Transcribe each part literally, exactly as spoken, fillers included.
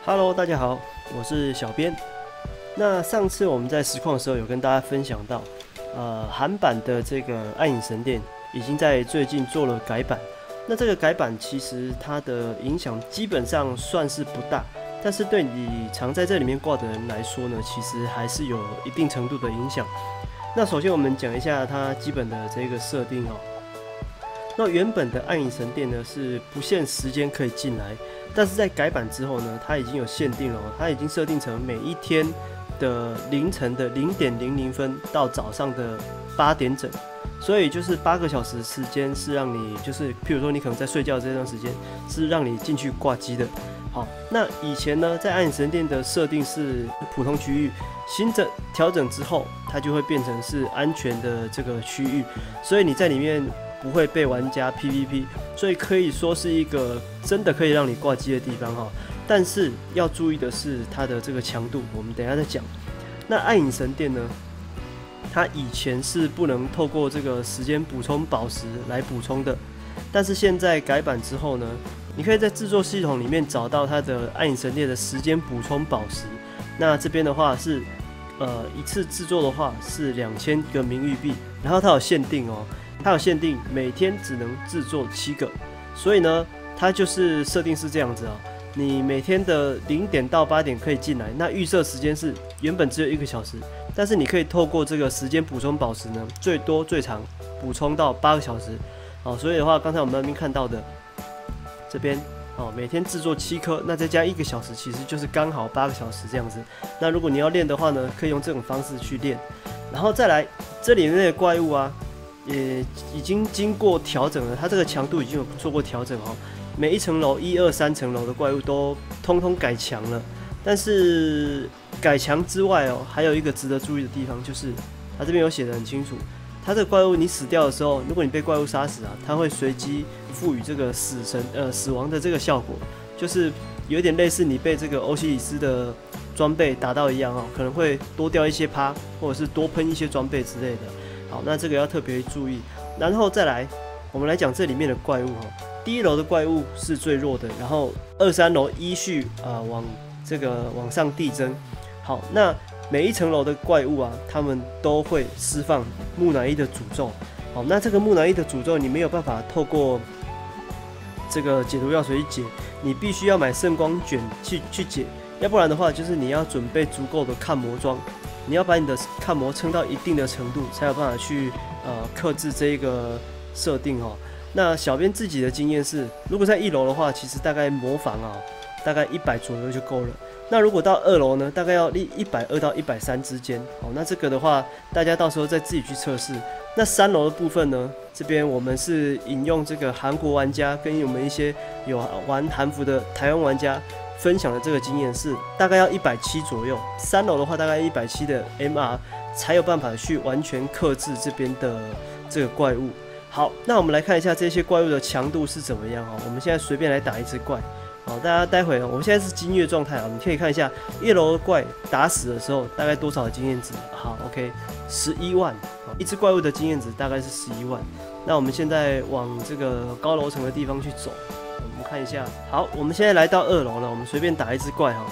Hello， 大家好，我是小编。那上次我们在实况的时候有跟大家分享到，呃，韩版的这个《暗影神殿》已经在最近做了改版。那这个改版其实它的影响基本上算是不大，但是对你常在这里面挂的人来说呢，其实还是有一定程度的影响。那首先我们讲一下它基本的这个设定哦。那原本的暗影神殿呢是不限时间可以进来，但是在改版之后呢，它已经有限定了，它已经设定成每一天的凌晨的零点零零分到早上的八点整，所以就是八个小时时间是让你，就是譬如说你可能在睡觉这段时间是让你进去挂机的。好，那以前呢，在暗影神殿的设定是普通区域，新的调整之后，它就会变成是安全的这个区域，所以你在里面不会被玩家 P V P， 所以可以说是一个真的可以让你挂机的地方哈。但是要注意的是它的这个强度，我们等一下再讲。那暗影神殿呢，它以前是不能透过这个时间补充宝石来补充的，但是现在改版之后呢，你可以在制作系统里面找到它的暗影神殿的时间补充宝石。那这边的话是，呃，一次制作的话是两千个名誉币，然后它有限定哦。它有限定，每天只能制作七个，所以呢，它就是设定是这样子啊、哦。你每天的零点到八点可以进来，那预设时间是原本只有一个小时，但是你可以透过这个时间补充宝石呢，最多最长补充到八个小时。哦，所以的话，刚才我们那边看到的这边哦，每天制作七颗，那再加一个小时，其实就是刚好八个小时这样子。那如果你要练的话呢，可以用这种方式去练，然后再来这里面的怪物啊。也已经经过调整了，它这个强度已经有做过调整哦。每一层楼一二三层楼的怪物都通通改强了，但是改强之外哦，还有一个值得注意的地方，就是它这边有写得很清楚，它这个怪物你死掉的时候，如果你被怪物杀死啊，它会随机赋予这个死神呃死亡的这个效果，就是有点类似你被这个欧西里斯的装备打到一样哦，可能会多掉一些趴，或者是多喷一些装备之类的。好，那这个要特别注意，然后再来，我们来讲这里面的怪物哈。第一楼的怪物是最弱的，然后二三楼依序啊、呃、往这个往上递增。好，那每一层楼的怪物啊，他们都会释放木乃伊的诅咒。好，那这个木乃伊的诅咒你没有办法透过这个解毒药水去解，你必须要买圣光卷去去解，要不然的话就是你要准备足够的抗魔装。你要把你的抗魔撑到一定的程度，才有办法去呃克制这一个设定哦。那小编自己的经验是，如果在一楼的话，其实大概魔防啊，大概一百左右就够了。那如果到二楼呢，大概要一百二到一百三之间。好，那这个的话，大家到时候再自己去测试。那三楼的部分呢，这边我们是引用这个韩国玩家跟我们一些有玩韩服的台湾玩家分享的这个经验是，大概要一百七左右，三楼的话大概一百七的 M R 才有办法去完全克制这边的这个怪物。好，那我们来看一下这些怪物的强度是怎么样哦。我们现在随便来打一只怪，好，大家待会我们现在是经验状态啊，你可以看一下一楼的怪打死的时候大概多少的经验值。好 ，OK， 十一万，一只怪物的经验值大概是十一万。那我们现在往这个高楼层的地方去走。我们看一下，好，我们现在来到二楼了，我们随便打一只怪哈。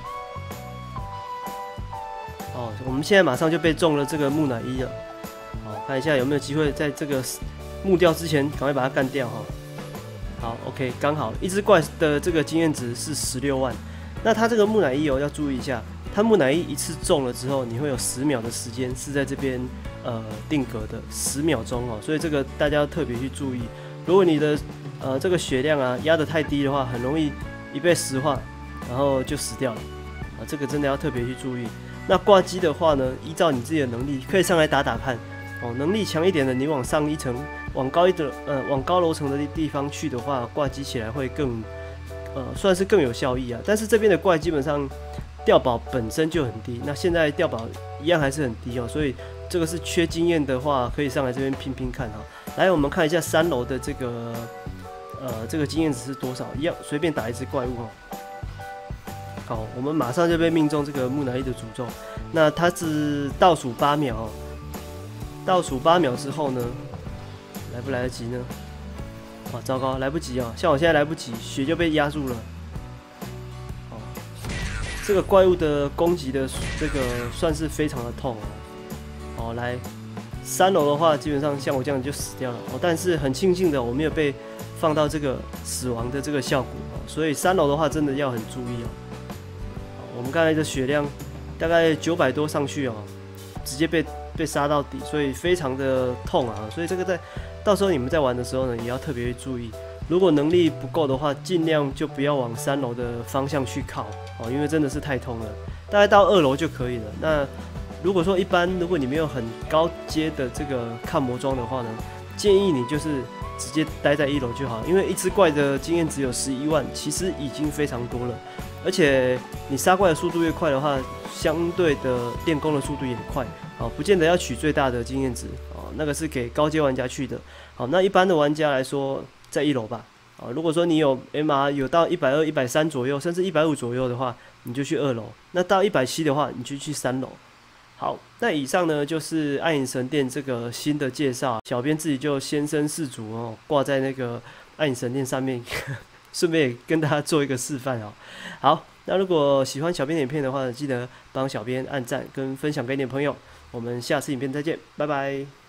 哦，我们现在马上就被中了这个木乃伊了。好，看一下有没有机会在这个木掉之前赶快把它干掉哈。好 ，OK， 刚好一只怪的这个经验值是十六万。那它这个木乃伊哦要注意一下，它木乃伊一次中了之后，你会有十秒的时间是在这边呃定格的，十秒钟哦，所以这个大家要特别去注意。如果你的呃这个血量啊压得太低的话，很容易一被石化，然后就死掉了啊，这个真的要特别去注意。那挂机的话呢，依照你自己的能力，可以上来打打看哦。能力强一点的，你往上一层，往高一的呃往高楼层的地方去的话，挂机起来会更呃算是更有效益啊。但是这边的怪基本上掉宝本身就很低，那现在掉宝一样还是很低哦，所以这个是缺经验的话，可以上来这边拼拼看哈。来，我们看一下三楼的这个，呃，这个经验值是多少？一样，随便打一只怪物哦。好，我们马上就被命中这个木乃伊的诅咒。那它是倒数八秒哦，倒数八秒之后呢，来不来得及呢？哇，糟糕，来不及哦！像我现在来不及，血就被压住了。哦， 这个怪物的攻击的这个算是非常的痛哦。哦，来三楼的话，基本上像我这样就死掉了哦。但是很庆幸的，我没有被放到这个死亡的这个效果哦。所以三楼的话，真的要很注意哦。我们刚才的血量大概九百多上去哦，直接被被杀到底，所以非常的痛啊。所以这个在到时候你们在玩的时候呢，也要特别注意。如果能力不够的话，尽量就不要往三楼的方向去靠哦，因为真的是太痛了。大概到二楼就可以了。那如果说一般，如果你没有很高阶的这个抗魔装的话呢，建议你就是直接待在一楼就好，因为一只怪的经验值有十一万，其实已经非常多了。而且你杀怪的速度越快的话，相对的练功的速度也快。好，不见得要取最大的经验值哦，那个是给高阶玩家去的。好，那一般的玩家来说，在一楼吧。啊，如果说你有 M R 有到一百二、一百三左右，甚至一百五左右的话，你就去二楼。那到一百七的话，你就去三楼。好，那以上呢就是暗影神殿这个新的介绍，小编自己就先声士卒哦，挂在那个暗影神殿上面，顺便也跟大家做一个示范哦。好，那如果喜欢小编的影片的话，记得帮小编按赞跟分享给你的朋友。我们下次影片再见，拜拜。